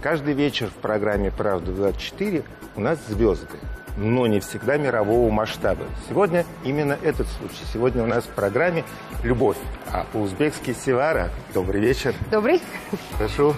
Каждый вечер в программе «Правда-24» у нас звезды, но не всегда мирового масштаба. Сегодня именно этот случай. Сегодня у нас в программе «Любовь», а по-узбекски «Севара». Добрый вечер. Добрый. Прошу.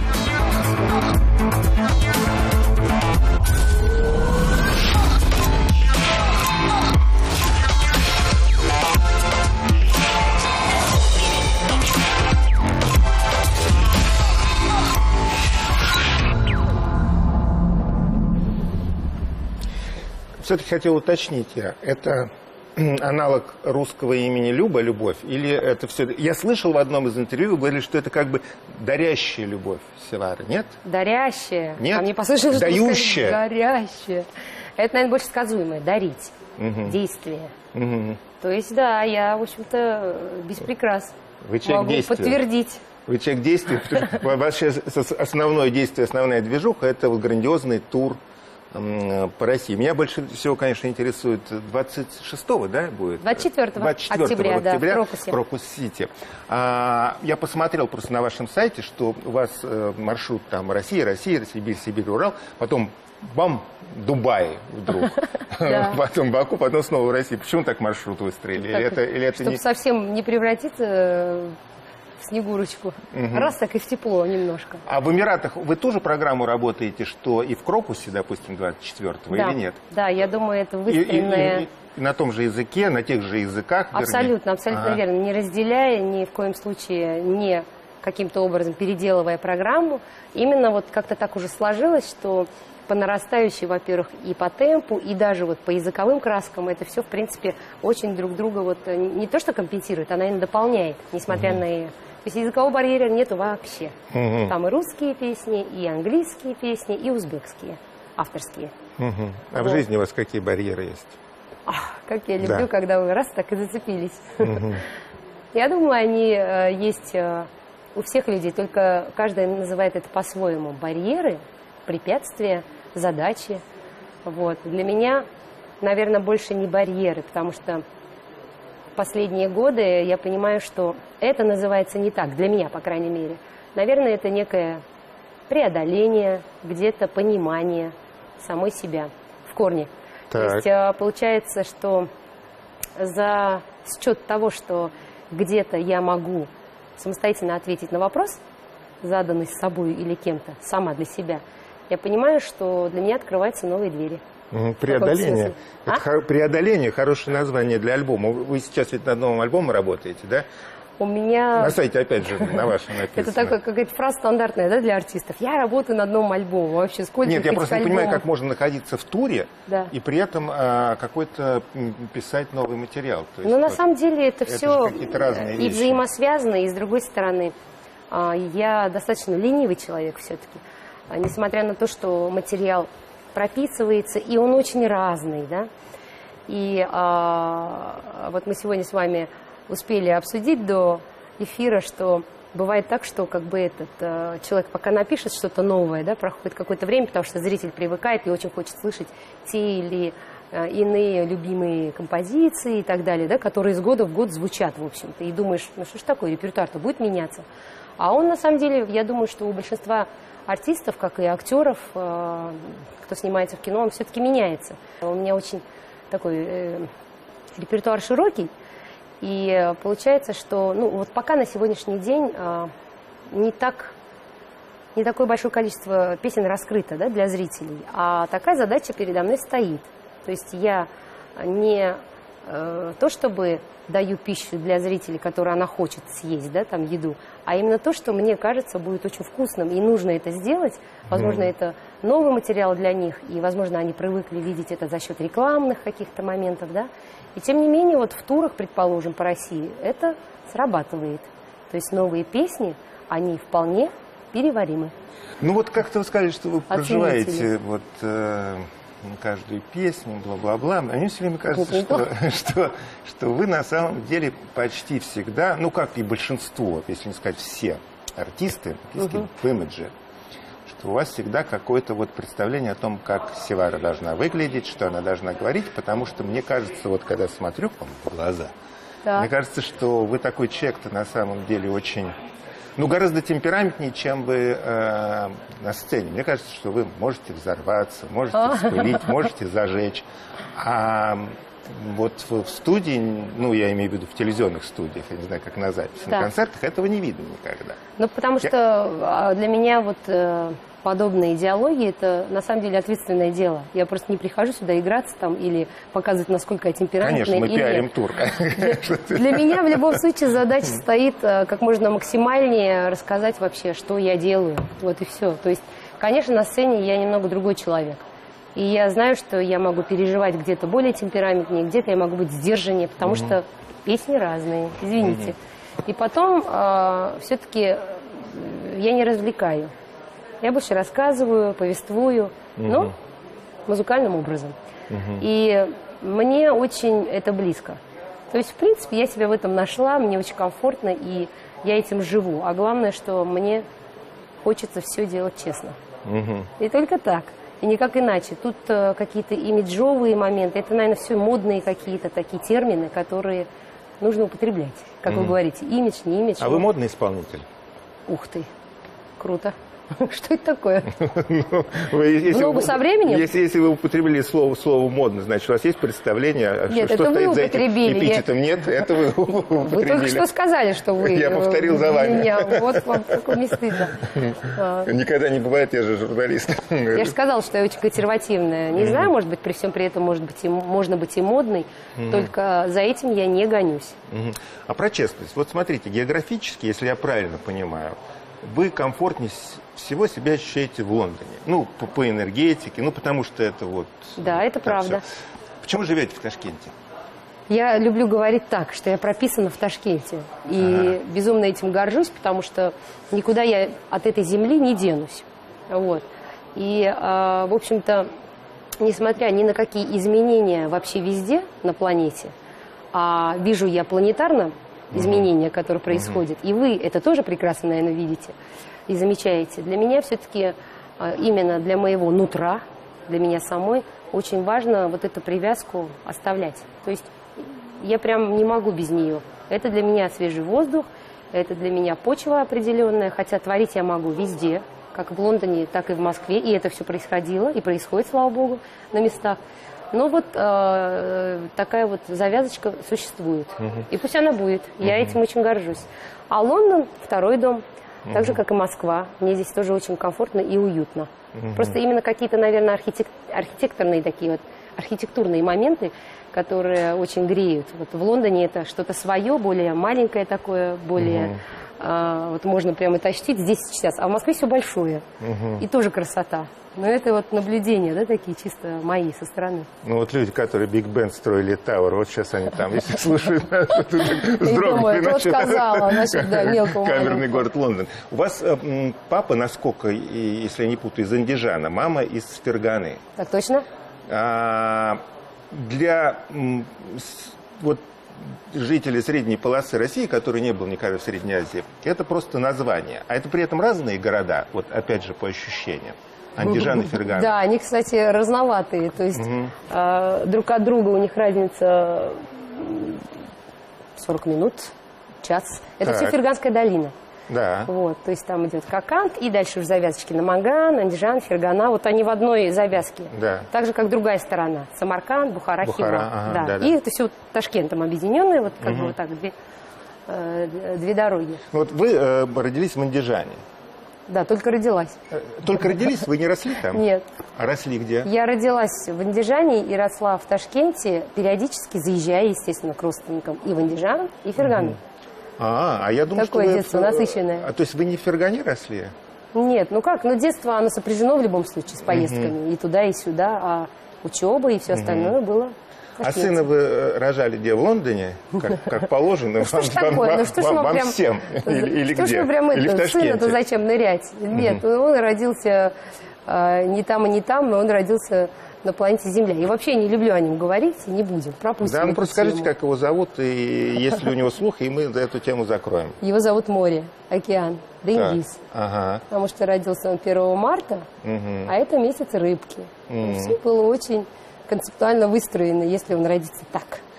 Все-таки хотел уточнить я, это аналог русского имени Люба, любовь, или это все... Я слышал в одном из интервью, вы говорили, что это как бы дарящая любовь Севара, нет? Дарящая? Нет? А мне послышалось, дающая? Дарящая. Это, наверное, больше сказуемое. Дарить. Действие. То есть, да, я, в общем-то, без прикрас. Вы человек могу действия. Подтвердить. Вы человек действия. У вас сейчас основное действие, основная движуха, это вот грандиозный тур по России. Меня больше всего, конечно, интересует 26-го, да, будет? 24 октября, да, в Крокус-Сити. Я посмотрел просто на вашем сайте, что у вас маршрут там Россия, Сибирь, Урал, потом бам, Дубай вдруг, потом Баку, потом снова Россия. Почему так маршрут выстроили? Чтобы совсем не превратиться в Снегурочку. Раз так и в тепло немножко. А в Эмиратах вы тоже программу работаете, что и в Крокусе, допустим, 24-го, или нет? Да, я думаю, это выстроенное... И на том же языке, на тех же языках? Абсолютно верно. Не разделяя, ни в коем случае не каким-то образом переделывая программу. Именно вот как-то так уже сложилось, что по нарастающей, во-первых, и по темпу, и даже вот по языковым краскам это все, в принципе, очень друг друга вот не то что компенсирует, а, наверное, дополняет, несмотря на... То есть языкового барьера нету вообще. Там и русские песни, и английские песни, и узбекские, авторские. А в жизни у вас какие барьеры есть? Как я люблю, когда вы раз так и зацепились. Я думаю, они есть у всех людей, только каждый называет это по-своему. Барьеры, препятствия, задачи. Вот. Для меня, наверное, больше не барьеры, потому что последние годы я понимаю, что это называется не так, для меня, по крайней мере. Наверное, это некое преодоление, где-то понимание самой себя в корне. Так. То есть получается, что за счет того, что где-то я могу самостоятельно ответить на вопрос, заданный с собой или кем-то, сама для себя, я понимаю, что для меня открываются новые двери. Преодоление. Преодоление — хорошее название для альбома. Вы сейчас ведь над новым альбомом работаете, да? У меня... На сайте, опять же, на вашем написано. Это такая какая-то фраза стандартная, да, для артистов. Я работаю над новым альбомом. Вообще, сколько Нет, я просто не понимаю, как можно находиться в туре и при этом какой-то писать новый материал. То есть, на самом деле это все и взаимосвязано, и с другой стороны, я достаточно ленивый человек все-таки. Несмотря на то, что материал прописывается, и он очень разный, да. И вот мы сегодня с вами успели обсудить до эфира, что бывает так, что как бы этот человек пока напишет что-то новое, да, проходит какое-то время, потому что зритель привыкает и очень хочет слышать те или иные любимые композиции и так далее, да, которые из года в год звучат, в общем-то. И думаешь, ну что ж такое, репертуар-то будет меняться. А он, на самом деле, я думаю, что у большинства артистов, как и актеров, кто снимается в кино, он все-таки меняется. У меня очень такой репертуар широкий, и получается, что вот пока на сегодняшний день не такое большое количество песен раскрыто, да, для зрителей, а такая задача передо мной стоит. То есть я не то, чтобы даю пищу для зрителей, которую она хочет съесть, да, там, еду, а именно то, что мне кажется будет очень вкусным, и нужно это сделать. Возможно, это новый материал для них, и, возможно, они привыкли видеть это за счет рекламных каких-то моментов, да. И, тем не менее, вот в турах, предположим, по России, это срабатывает. То есть новые песни, они вполне переваримы. Ну вот как-то вы сказали, что вы проживаете вот каждую песню, бла-бла-бла. Мне все время кажется, что вы на самом деле почти всегда, ну как и большинство, если не сказать все артисты, в имидже, что у вас всегда какое-то вот представление о том, как Севара должна выглядеть, что она должна говорить, потому что мне кажется, вот когда смотрю вам в глаза, мне кажется, что вы такой человек-то на самом деле очень Ну, гораздо темпераментнее, чем вы на сцене. Мне кажется, что вы можете взорваться, можете вспылить, можете зажечь. А вот в студии, ну, я имею в виду в телевизионных студиях, я не знаю, как на записи, на концертах этого не видно никогда. Ну, потому что для меня вот подобные идеологии, это на самом деле ответственное дело. Я просто не прихожу сюда играться там или показывать, насколько я темпераментная. Конечно, мы пиарим тур. Для меня в любом случае задача стоит как можно максимальнее рассказать вообще, что я делаю. Вот и все. То есть, конечно, на сцене я немного другой человек. И я знаю, что я могу переживать где-то более темпераментнее, где-то я могу быть сдержаннее, потому что песни разные, извините. И потом все-таки я не развлекаю. Я больше рассказываю, повествую, но музыкальным образом. И мне очень это близко. То есть, в принципе, я себя в этом нашла, мне очень комфортно, и я этим живу. А главное, что мне хочется все делать честно. И только так. И никак иначе. Тут какие-то имиджовые моменты, это, наверное, все модные какие-то такие термины, которые нужно употреблять. Как вы говорите, имидж, не имидж. А вы модный исполнитель? Ух ты, круто. Что это такое? Ногу со временем? Если вы употребили слово «модно», значит, у вас есть представление, нет, что стоит за этим эпитетом? Нет, это вы употребили. Вы только что сказали, что вы... Я повторил за вами. Меня. Вот вам такое не стыдно. Никогда не бывает, я же журналист. Я же сказала, что я очень консервативная. Не знаю, может быть, при всем при этом можно быть и модной, только за этим я не гонюсь. А про честность. Вот смотрите, географически, если я правильно понимаю, вы комфортнее всего себя ощущаете в Лондоне. Ну, по энергетике, ну, потому что это вот... Да, это правда. Все. Почему живете в Ташкенте? Я люблю говорить так, что я прописана в Ташкенте. И безумно этим горжусь, потому что никуда я от этой земли не денусь. Вот. И, в общем-то, несмотря ни на какие изменения вообще везде на планете, а вижу я планетарно изменения, которые происходят, и вы это тоже прекрасно, наверное, видите и замечаете. Для меня все-таки именно для моего нутра, для меня самой, очень важно вот эту привязку оставлять. То есть я прям не могу без нее. Это для меня свежий воздух, это для меня почва определенная, хотя творить я могу везде, как в Лондоне, так и в Москве, и это все происходило, и происходит, слава богу, на местах. Но вот такая вот завязочка существует. И пусть она будет. Я этим очень горжусь. А Лондон – второй дом. Так же, как и Москва. Мне здесь тоже очень комфортно и уютно. Просто именно какие-то, наверное, архитектурные такие вот, архитектурные моменты, которые очень греют. Вот в Лондоне это что-то свое, более маленькое такое, более... вот можно прямо тащить здесь сейчас. А в Москве все большое. И тоже красота. Но это вот наблюдения, да, такие чисто мои со стороны. Ну вот люди, которые Биг Бен строили Тауэр, вот сейчас они там, если слушают, вздрогнут. Кто сказала, значит, да, мелкого. Камерный город Лондон. У вас папа, насколько, если я не путаю, из Андижана, мама из Ферганы. Так точно? Для вот жителей средней полосы России, который не был никогда в Средней Азии, это просто название. А это при этом разные города, вот опять же по ощущениям. Андижан и Фергана. Да, они, кстати, разноватые. То есть друг от друга у них разница 40 минут, час. Это все Ферганская долина. Да. Вот, то есть там идет Коканд, и дальше уже завязочки на Манган, Андижан, Фергана. Вот они в одной завязке. Да. Так же, как другая сторона. Самарканд, Бухара, Хива. Ага, да. И это все Ташкентом объединенные, вот как бы вот так, две дороги. Вот вы родились в Андижане. Да, только родилась. Только родились? Вы не росли там? Нет. А росли где? Я родилась в Андижане и росла в Ташкенте, периодически заезжая, естественно, к родственникам и в Андижан, и в Фергану. А я думаю, такое что вы... детство насыщенное. То есть вы не в Фергане росли? Нет, ну как, детство, оно сопряжено в любом случае с поездками. И туда, и сюда, а учеба и все остальное было... А сына вы рожали где? В Лондоне? Как положено? Что ж такое? Вам всем? Или где? Что ж вы прям Или в Ташкенте? Сына-то зачем нырять? Нет, он родился не там и не там, но он родился на планете Земля. И вообще не люблю о нем говорить, не будем. Пропустим. Да, ну просто скажите, как его зовут, и есть ли у него слух, и мы эту тему закроем. Его зовут море, океан, Денгиз. Ага. Потому что родился он 1 марта, а это месяц рыбки. Все было очень... концептуально выстроены, если он родится так.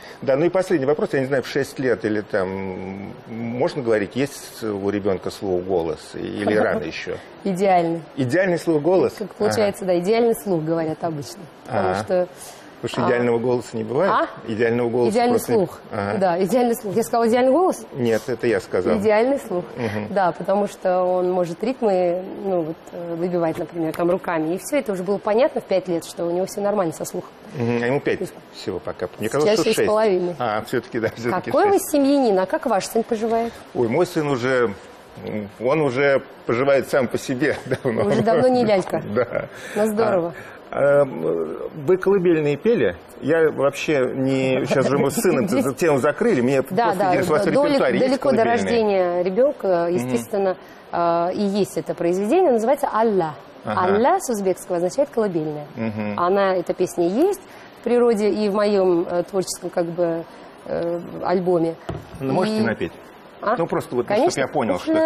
Да, ну и последний вопрос. Я не знаю, в 6 лет или там можно говорить, есть у ребенка слух-голос или рано еще? Идеальный. Идеальный слух-голос? Как получается, да, идеальный слух, говорят обычно. Потому что... Потому что идеального голоса не бывает? Идеального голоса идеальный просто... слух. Да, идеальный слух. Я сказала идеальный голос? Нет, это я сказал. Идеальный слух. Да, потому что он может ритмы выбивать, например, там руками. И все это уже было понятно в 5 лет, что у него все нормально со слухом. А ему 5 всего пока. Мне казалось, что 6. 6,5. Все-таки, да, все-таки Какой вы семьянин? А как ваш сын поживает? Ой, мой сын уже... Он уже поживает сам по себе давно. Уже давно не лялька. Да. Ну, здорово. Вы колыбельные пели? Я вообще не... Сейчас же мы с сыном эту тему закрыли. Мне просто интересно, у вас репертуар есть далеко до рождения ребенка, естественно, и есть это произведение. Называется «Алла». «Алла» с узбекского означает «колыбельная». Эта песня есть в природе и в моем творческом альбоме. Ну, можете напеть? Ну, просто вот, чтобы я понял, что...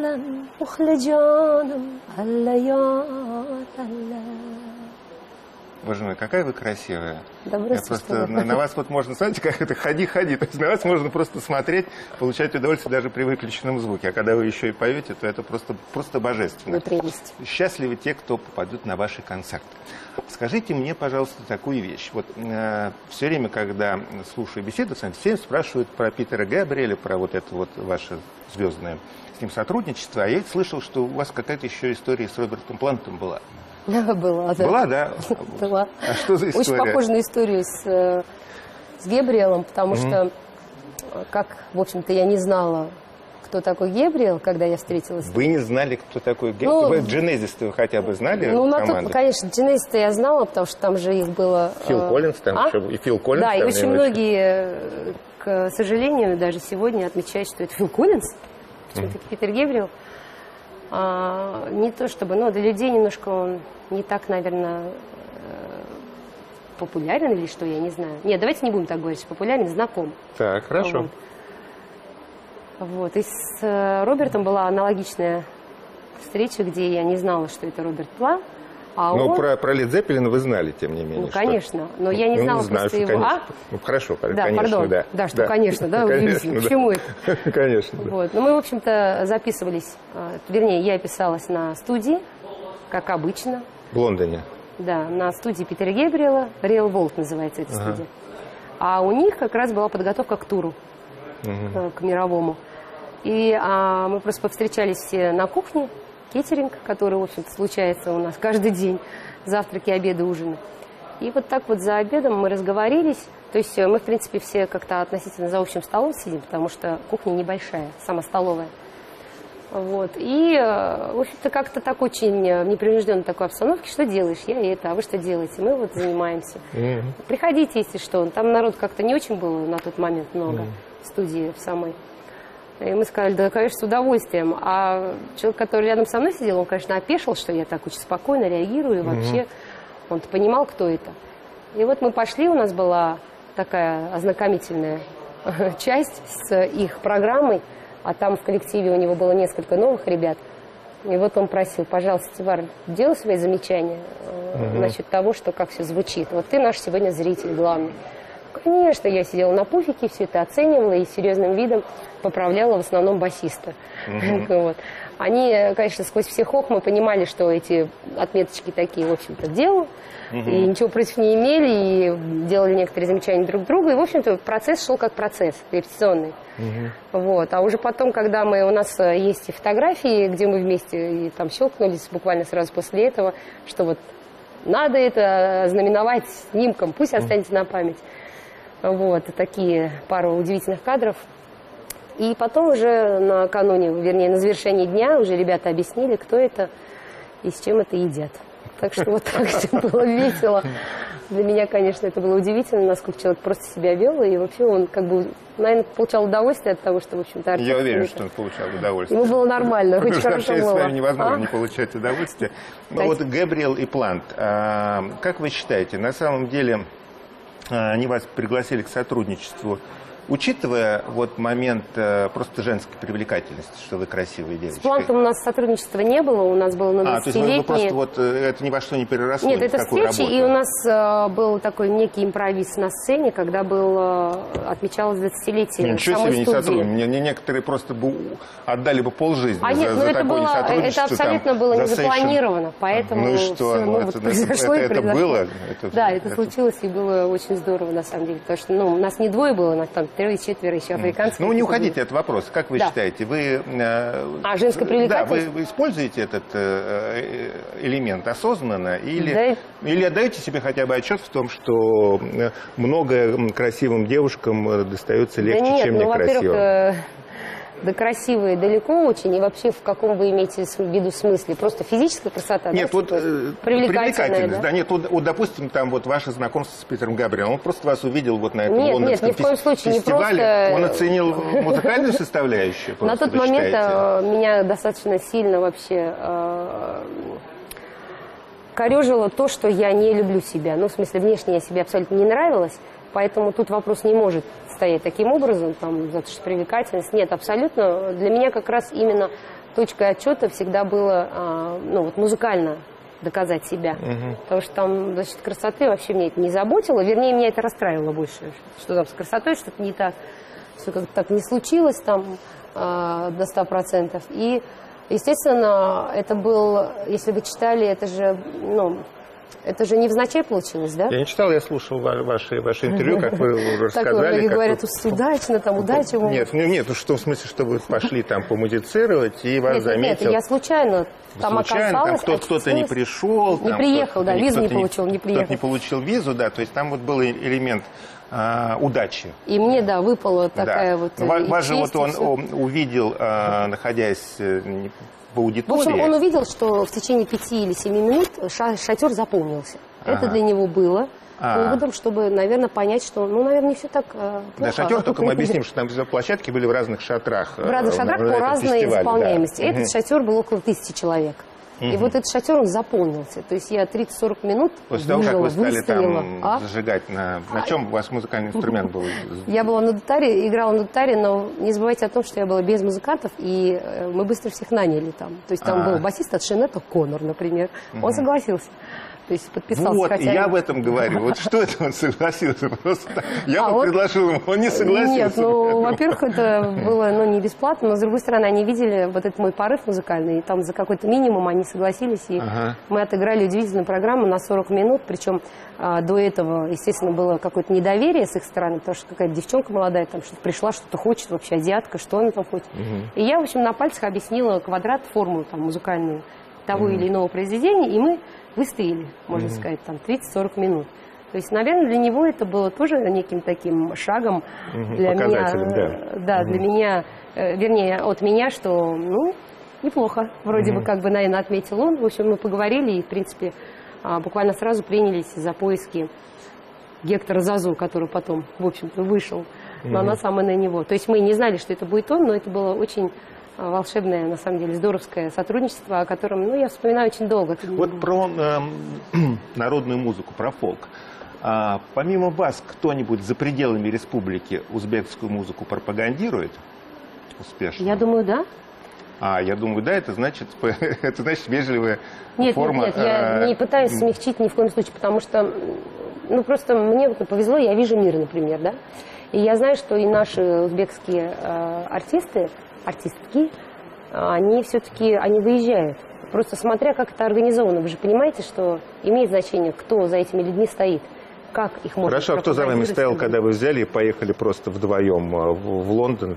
Боже мой, какая вы красивая. Да, я просто на вас вот можно, знаете, как это ходи. То есть на вас можно просто смотреть, получать удовольствие даже при выключенном звуке. А когда вы еще и поете, то это просто божественно. Прелесть. Счастливы те, кто попадут на ваши концерты. Скажите мне, пожалуйста, такую вещь. Вот все время, когда слушаю беседу с вами, все спрашивают про Питера Гэбриэля, про вот это вот ваше звездное с ним сотрудничество. А я слышал, что у вас какая-то еще история с Робертом Плантом была. Была, да. Была, да? Была. А что за история? Очень похожа на историю с Гэбриэлом, потому что, как, в общем-то, я не знала, кто такой Гэбриэл, когда я встретилась. Вы не знали, кто такой Гэбриэл? Вы Genesis-то вы хотя бы знали? Конечно, Genesis-то я знала, потому что там же их было... Фил Коллинз там еще, и Фил Коллинз. Да, и очень многие, к сожалению, даже сегодня отмечают, что это Фил Коллинз, почему-то Питер Гэбриэл. Не то чтобы, но для людей немножко он не так, наверное, популярен или что, я не знаю. Нет, давайте не будем так говорить, популярен, знаком. Так, хорошо. Вот. И с Робертом была аналогичная встреча, где я не знала, что это Роберт Пла. Но про Led Zeppelin вы знали, тем не менее. Ну, конечно. Но я не знала просто его... Ну, хорошо, да, конечно, пардон. да. Да, что, конечно, да, удивительно. Почему это? Конечно. Вот. Но мы, в общем-то, записывались, вернее, я писалась на студии, как обычно. В Лондоне? Да, на студии Питера Гэбриэла, Real Vault называется эта студия. А у них как раз была подготовка к туру, к мировому. И мы просто повстречались все на кухне, кеттеринг, который, в общем-то, случается у нас каждый день, завтраки, обеды, ужины. И вот так вот за обедом мы разговорились, то есть мы, в принципе, все как-то относительно за общим столом сидим, потому что кухня небольшая, сама столовая. Вот. И, в общем-то, как-то так очень в непринужденной такой обстановке, что делаешь? Я это, а вы что делаете? Мы вот занимаемся. Приходите, если что. Там народ как-то не очень было на тот момент много в студии в самой. И мы сказали, да, конечно, с удовольствием. А человек, который рядом со мной сидел, он, конечно, опешил, что я так очень спокойно реагирую. И вообще, он-то понимал, кто это. И вот мы пошли, у нас была такая ознакомительная часть с их программой. А там в коллективе у него было несколько новых ребят. И вот он просил, пожалуйста, Тивар, делай свои замечания насчет того, что как все звучит. Вот ты наш сегодня зритель главный. Конечно, я сидела на пуфике, все это оценивала и серьезным видом поправляла в основном басиста. Вот. Они, конечно, сквозь все хохмы понимали, что эти отметочки такие, в общем-то, делал. И ничего против не имели, и делали некоторые замечания друг другу. И, в общем-то, процесс шел как процесс репетиционный. Вот. А уже потом, когда у нас есть и фотографии, где мы вместе и там щелкнулись буквально сразу после этого, что вот надо это знаменовать снимком, пусть останется на память. Вот, такие пару удивительных кадров. И потом уже накануне, вернее, на завершении дня уже ребята объяснили, кто это и с чем это едят. Так что вот так все было весело. Для меня, конечно, это было удивительно, насколько человек просто себя вел. И вообще он, как бы, наверное, получал удовольствие от того, что, в общем-то, артист... Я уверен, что он получал удовольствие. Ему было нормально, очень хорошо было. С вами невозможно не получать удовольствие. Но вот Гэбриэл и Плант, как вы считаете, на самом деле они вас пригласили к сотрудничеству учитывая вот момент просто женской привлекательности, что вы красивые девочки. С Плантом у нас сотрудничества не было, у нас было на 20-летней. То есть вы просто вот это ни во что не переросло? Нет, это встречи, и у нас был такой некий импровиз на сцене, когда отмечалось 20-летие ничего самой себе, не студии. сотрудники. Мне некоторые просто отдали бы полжизни нет, за это такое сотрудничество. Это абсолютно было не запланировано, поэтому ну и что? это было? Это случилось, и было очень здорово, на самом деле, потому что у нас не двое было, у нас там 3-4 еще африканцев. Ну, не уходите от вопроса. Как вы считаете, вы... женская привлекательность? Да, вы используете этот элемент осознанно или отдаете себе хотя бы отчет в том, что многое красивым девушкам достается легче, чем некрасивым? Да красивые далеко очень, и вообще в каком вы имеете в виду смысле? Просто физическая красота? Нет, да, вот привлекательность, да? Нет, вот, допустим, там вот ваше знакомство с Питером Габриэлем, он просто вас увидел вот на этом лондонском ни в коем случае, фестивале, не просто... он оценил музыкальную составляющую? На тот момент меня достаточно сильно вообще корёжило то, что я не люблю себя. Ну, в смысле, внешне я себе абсолютно не нравилась, поэтому тут вопрос не может стоять таким образом, за то, что привлекательность. Нет, абсолютно. Для меня как раз именно точкой отчета всегда было музыкально доказать себя. Потому что там, значит, красоты вообще меня это не заботило. Вернее, меня это расстраивало больше. Что там с красотой что-то не так, что как-то так не случилось там до 100%. И, естественно, это был, если вы читали, это же невзначай получилось, да? Я не читал, я слушал ваше интервью, как вы рассказали. Так многие говорят, удачно, там, удача. Нет, в том смысле, что вы пошли там помузицировать, и вас заметил. Нет, я случайно там оказалась. Кто-то не пришел. Не приехал, да, визу не получил, не приехал. Кто-то не получил визу, да, то есть там вот был элемент удачи. И мне, да, выпала такая вот вас же вот он увидел, находясь в аудитории. В общем, он увидел, что в течение 5 или 7 минут шатер заполнился. Это для него было поводом, чтобы, наверное, понять, что, наверное, не все так плохо. Да, шатер, только мы объясним, что там площадки были в разных шатрах. В разных шатрах по разной заполняемости. Этот шатер был около 1000 человек. И вот этот шатер, он заполнился. То есть я 30-40 минут после того, как вы стали там зажигать, на чем ваш музыкальный инструмент был? Я была на дутаре, играла на дутаре, но не забывайте о том, что я была без музыкантов, и мы быстро всех наняли там. То есть там был басист от Шинета, Конор, например. Он согласился. То есть подписался. Вот, и я об этом говорю. Вот что это он согласился? Просто я бы предложил ему, он не согласился. Нет, во-первых, это было не бесплатно, но, с другой стороны, они видели вот этот мой порыв музыкальный, и там за какой-то минимум они согласились, и мы отыграли удивительную программу на 40 минут, причем до этого, естественно, было какое-то недоверие с их стороны, потому что какая-то девчонка молодая там что-то пришла, что-то хочет, вообще азиатка, что она там хочет. И я, в общем, на пальцах объяснила квадрат, формулу там музыкальную того или иного произведения, и мы выстояли, можно сказать, там 30-40 минут. То есть, наверное, для него это было тоже неким таким шагом для меня, да, для меня, вернее, от меня, что, неплохо, вроде бы, наверное, отметил он. В общем, мы поговорили и, в принципе, буквально сразу принялись за поиски Гектора Зазу, который потом, в общем-то, вышел на нас, а мы на него. То есть мы не знали, что это будет он, но это было очень волшебное, на самом деле, здоровское сотрудничество, о котором, я вспоминаю очень долго. Вот про народную музыку, про фолк. Помимо вас, кто-нибудь за пределами республики узбекскую музыку пропагандирует успешно? Я думаю, да. Я думаю, да, это значит вежливая форма. Нет, я не пытаюсь смягчить ни в коем случае, потому что, просто мне повезло, я вижу мир, например, да. И я знаю, что и наши узбекские артистки, они все-таки, выезжают. Просто смотря, как это организовано. Вы же понимаете, что имеет значение, кто за этими людьми стоит. Как их можно... Хорошо, а кто за вами стоял, когда вы взяли и поехали просто вдвоем в Лондон,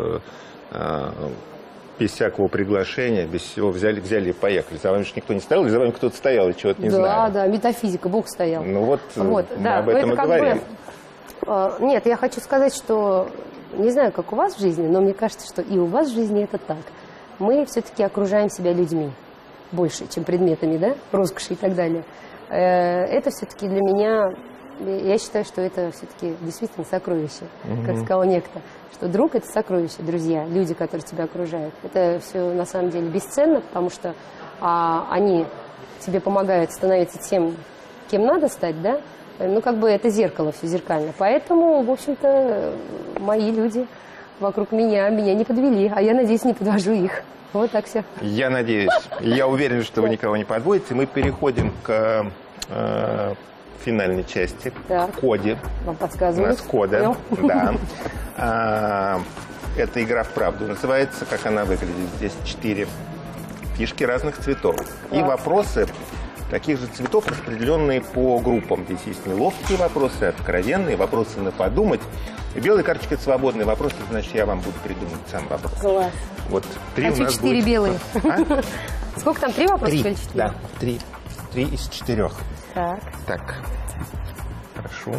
без всякого приглашения, без всего взяли и поехали? За вами же никто не стоял, или за вами кто-то стоял и чего-то не знал? Да, метафизика, Бог стоял. Мы об этом и говорим. Нет, я хочу сказать, что не знаю, как у вас в жизни, но мне кажется, что и у вас в жизни это так. Мы все-таки окружаем себя людьми больше, чем предметами, да, роскоши и так далее. Это все-таки для меня, я считаю, что это все-таки действительно сокровище, как сказал некто, что друг – это сокровище, друзья, люди, которые тебя окружают. Это все на самом деле бесценно, потому что они тебе помогают становиться тем, кем надо стать, да. Это зеркало, все зеркально. Поэтому, в общем-то, мои люди вокруг меня не подвели, а я, надеюсь, не подвожу их. Вот так все. Я надеюсь. Я уверен, что вы никого не подводите. Мы переходим к финальной части, к коде. Вам подсказывают. У нас кода. Да. Это игра в правду. Называется, как она выглядит. Здесь 4 фишки разных цветов. И вопросы таких же цветов, распределенные по группам. Здесь есть неловкие вопросы, откровенные, вопросы на подумать. И белая карточка – это свободный вопрос, значит, я вам буду придумать сам вопрос. Класс. Вот 3 у нас 4 будет. белые. Сколько там, 3 вопроса или 4? Да, 3 из 4. Так. Хорошо.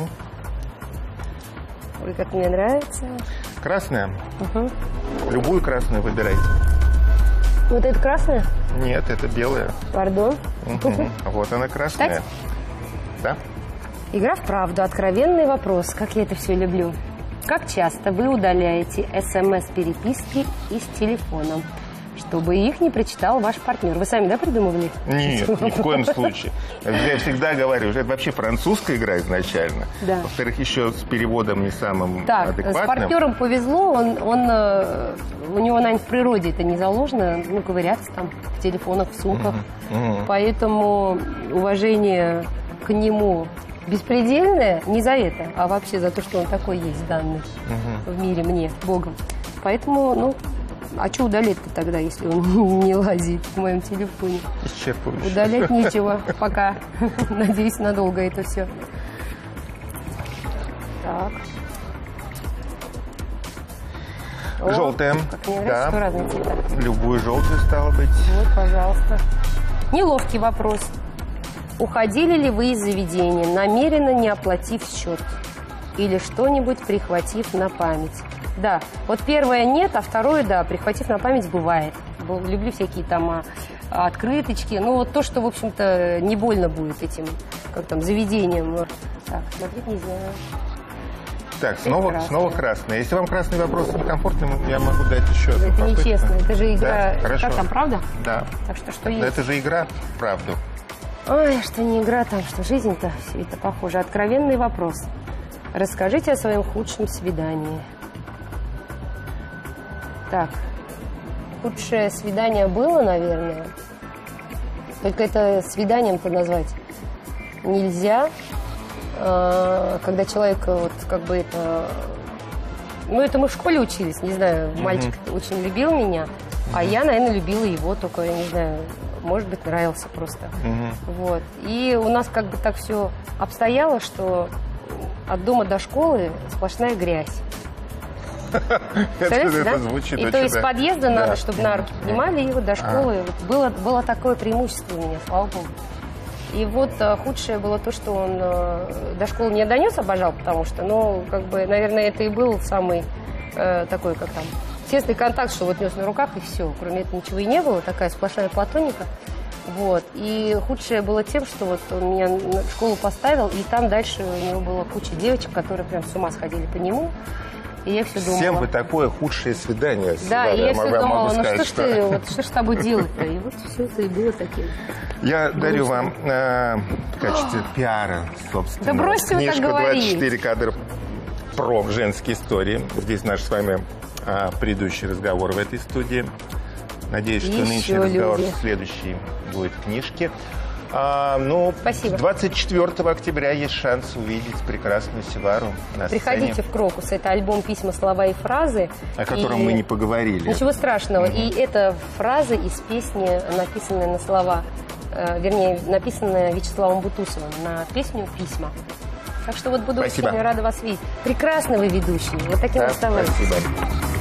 Ой, как мне нравится. Красная? Любую красную выбирайте. Вот это красная? Нет, это белая. Пардон? Вот она красная. Да? Игра в правду. Откровенный вопрос. Как я это все люблю. Как часто вы удаляете СМС-переписки из телефона, чтобы их не прочитал ваш партнер? Вы сами, да, придумывали? Нет, ни в коем случае. Я всегда говорю, что это вообще французская игра изначально. Да. Во-вторых, еще с переводом не самым адекватным. С партнером повезло, у него, наверное, в природе это не заложено, ковыряться там в телефонах, в сумках. Поэтому уважение к нему беспредельное не за это, а вообще за то, что он такой есть данный в мире мне, Богом. Поэтому, а что удалять-то тогда, если он не лазит в моем телефоне? Исчерпывающе. Удалять нечего пока. Надеюсь, надолго это все. Так. Желтая. Как мне нравится, что разные цвета. Любую желтую, стало быть. Вот, пожалуйста. Неловкий вопрос. Уходили ли вы из заведения, намеренно не оплатив счет? Или что-нибудь прихватив на память? Да. Вот первое нет, а второе, да, прихватив на память бывает. Люблю всякие там открыточки. Вот то, что, в общем-то, не больно будет этим, заведением. Так, смотреть нельзя. Так, снова красная. Если вам красный вопрос некомфортный, я могу дать еще одну Это попытку. нечестно, это же игра. Да, хорошо. Как там, правда? Да. Так что есть? Да, это же игра в правду. Ой, что не игра там, что жизнь-то все это похоже. Откровенный вопрос. Расскажите о своем худшем свидании. Так, худшее свидание было, наверное. Только это свиданием-то назвать нельзя. Когда человек это мы в школе учились, не знаю, мальчик очень любил меня, а я, наверное, любила его, только, я не знаю, может быть, нравился просто. Вот. И у нас так все обстояло, что от дома до школы сплошная грязь. Это звучит и очень, то из подъезда да. надо, чтобы на руки поднимали, и вот до школы. Было такое преимущество у меня, слава богу. И вот худшее было то, что он до школы не донес, обожал, потому что, наверное, это и был самый такой, тесный контакт, что вот нес на руках, и все. Кроме этого ничего и не было, такая сплошная платоника. Вот. И худшее было тем, что вот он меня в школу поставил, и там дальше у него была куча девочек, которые прям с ума сходили по нему. И я все думала... Всем бы такое худшее свидание. Да, и я все думала, сказать, что ж с тобой делать-то? И вот все это и было таким. Я дарю вам в качестве пиара, собственно, да бросьте вы так книжку говорить. «24 кадра про женские истории». Здесь наш с вами предыдущий разговор в этой студии. Надеюсь, что нынешний разговор следующий будет в книжке. Спасибо. 24 октября есть шанс увидеть прекрасную Севару на сцене. Приходите в Крокус. Это альбом «Письма, слова и фразы». О котором мы не поговорили. Ничего страшного. И это фразы из песни, написанные на слова, написанная Вячеславом Бутусовым на песню «Письма». Так что буду очень рада вас видеть. Прекрасный вы ведущий. Вот таким оставайтесь. Спасибо.